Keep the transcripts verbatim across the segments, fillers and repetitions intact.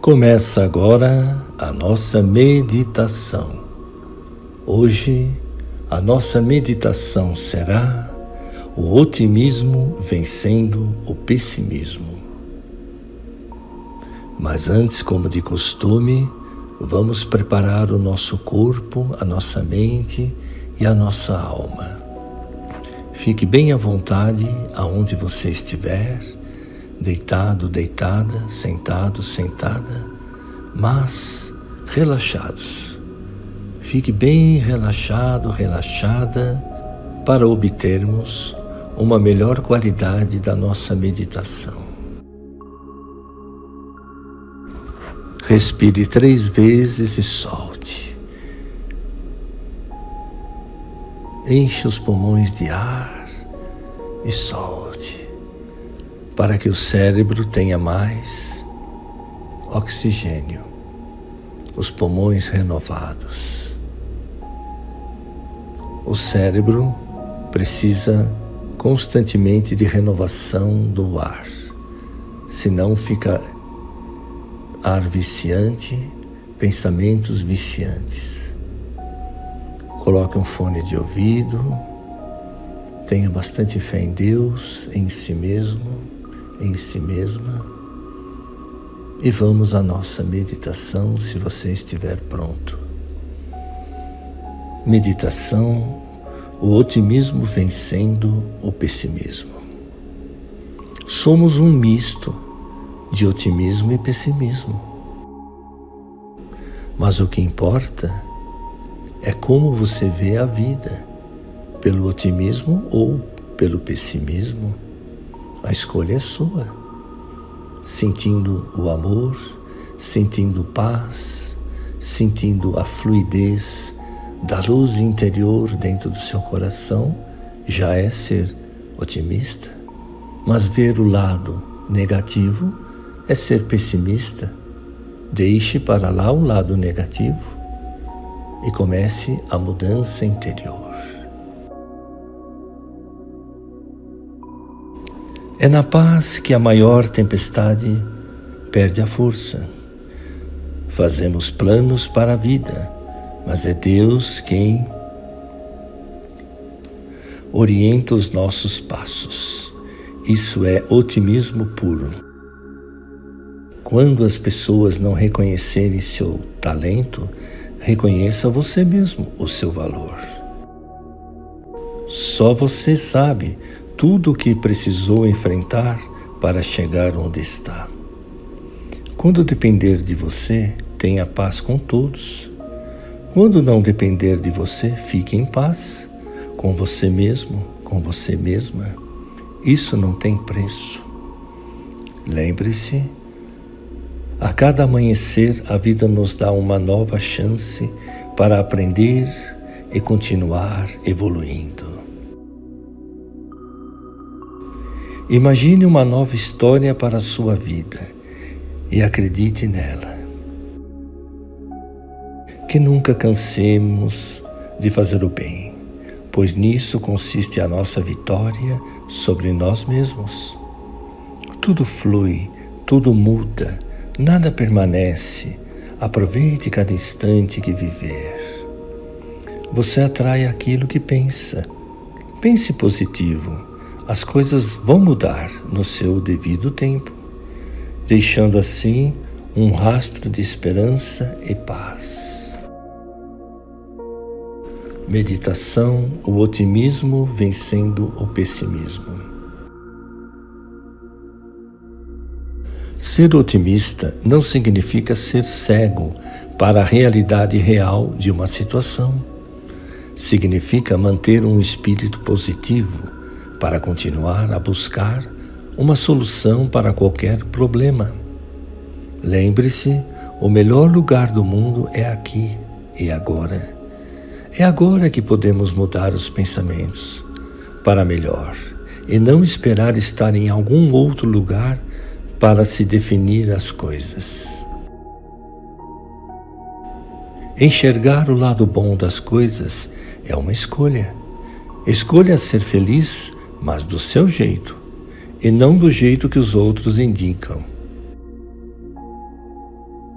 Começa agora a nossa meditação. Hoje, a nossa meditação será o otimismo vencendo o pessimismo. Mas antes, como de costume, vamos preparar o nosso corpo, a nossa mente e a nossa alma. Fique bem à vontade aonde você estiver, deitado, deitada, sentado, sentada, mas relaxados. Fique bem relaxado, relaxada, para obtermos uma melhor qualidade da nossa meditação. Respire três vezes e solte. Enche os pulmões de ar e solte, para que o cérebro tenha mais oxigênio, os pulmões renovados. O cérebro precisa constantemente de renovação do ar, senão fica ar viciante, pensamentos viciantes. Coloque um fone de ouvido, tenha bastante fé em Deus, em si mesmo, em si mesma, e vamos à nossa meditação se você estiver pronto. Meditação, o otimismo vencendo o pessimismo. Somos um misto de otimismo e pessimismo. Mas o que importa é como você vê a vida, pelo otimismo ou pelo pessimismo. A escolha é sua. Sentindo o amor, sentindo paz, sentindo a fluidez da luz interior dentro do seu coração, já é ser otimista. Mas ver o lado negativo é ser pessimista. Deixe para lá o lado negativo e comece a mudança interior. É na paz que a maior tempestade perde a força. Fazemos planos para a vida, mas é Deus quem orienta os nossos passos. Isso é otimismo puro. Quando as pessoas não reconhecerem seu talento, reconheça você mesmo o seu valor. Só você sabe tudo o que precisou enfrentar para chegar onde está. Quando depender de você, tenha paz com todos. Quando não depender de você, fique em paz com você mesmo, com você mesma. Isso não tem preço. Lembre-se, a cada amanhecer a vida nos dá uma nova chance para aprender e continuar evoluindo. Imagine uma nova história para a sua vida e acredite nela. Que nunca cansemos de fazer o bem, pois nisso consiste a nossa vitória sobre nós mesmos. Tudo flui, tudo muda, nada permanece. Aproveite cada instante que viver. Você atrai aquilo que pensa. Pense positivo. As coisas vão mudar no seu devido tempo, deixando assim um rastro de esperança e paz. Meditação, o otimismo vencendo o pessimismo. Ser otimista não significa ser cego para a realidade real de uma situação. Significa manter um espírito positivo para continuar a buscar uma solução para qualquer problema. Lembre-se, o melhor lugar do mundo é aqui e agora. É agora que podemos mudar os pensamentos para melhor e não esperar estar em algum outro lugar para se definir as coisas. Enxergar o lado bom das coisas é uma escolha. Escolha ser feliz, mas do seu jeito, e não do jeito que os outros indicam.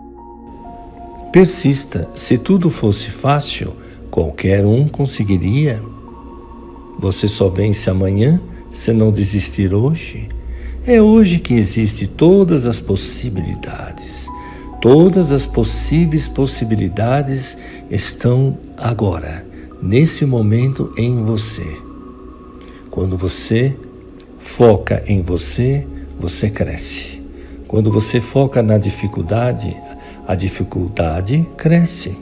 Persista. Se tudo fosse fácil, qualquer um conseguiria. Você só vence amanhã se não desistir hoje. É hoje que existem todas as possibilidades. Todas as possíveis possibilidades estão agora, nesse momento, em você. Quando você foca em você, você cresce. Quando você foca na dificuldade, a dificuldade cresce.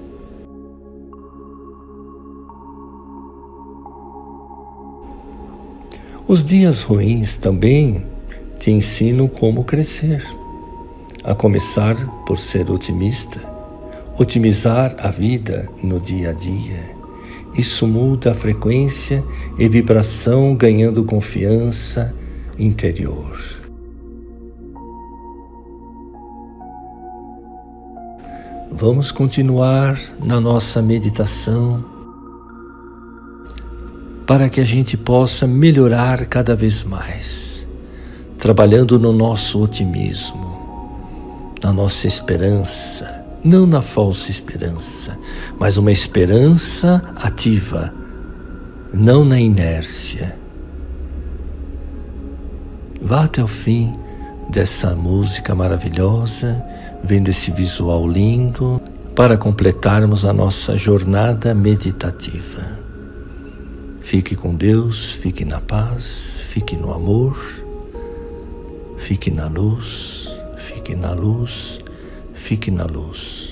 Os dias ruins também te ensinam como crescer. A começar por ser otimista, otimizar a vida no dia a dia. Isso muda a frequência e vibração, ganhando confiança interior. Vamos continuar na nossa meditação para que a gente possa melhorar cada vez mais, trabalhando no nosso otimismo, na nossa esperança, não na falsa esperança, mas uma esperança ativa, não na inércia. Vá até o fim dessa música maravilhosa, vendo esse visual lindo, para completarmos a nossa jornada meditativa. Fique com Deus, fique na paz, fique no amor, fique na luz, fique na luz, fique na luz.